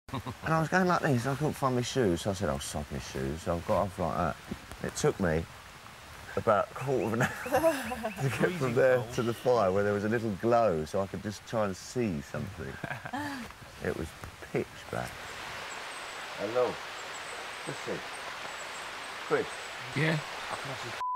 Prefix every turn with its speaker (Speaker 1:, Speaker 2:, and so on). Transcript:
Speaker 1: And I was going like this, and I couldn't find my shoes, so I said, I'll sod my shoes. So I got off like that. It took me about a quarter of an hour to get from there to the fire, where there was a little glow, so I could just try and see something. It was pitch black. Hello. Let's see. Chris.
Speaker 2: Yeah?
Speaker 1: I can actually